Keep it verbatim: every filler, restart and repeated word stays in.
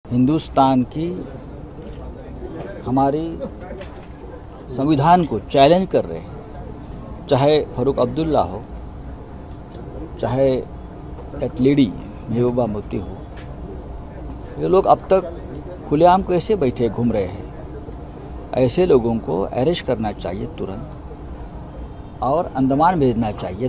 हिंदुस्तान की हमारी संविधान को चैलेंज कर रहे हैं, चाहे फारूक अब्दुल्ला हो, चाहे दैट लेडी महबूबा मुफ्ती हो, ये लोग अब तक खुलेआम कैसे बैठे घूम रहे हैं। ऐसे लोगों को अरेस्ट करना चाहिए तुरंत और अंडमान भेजना चाहिए।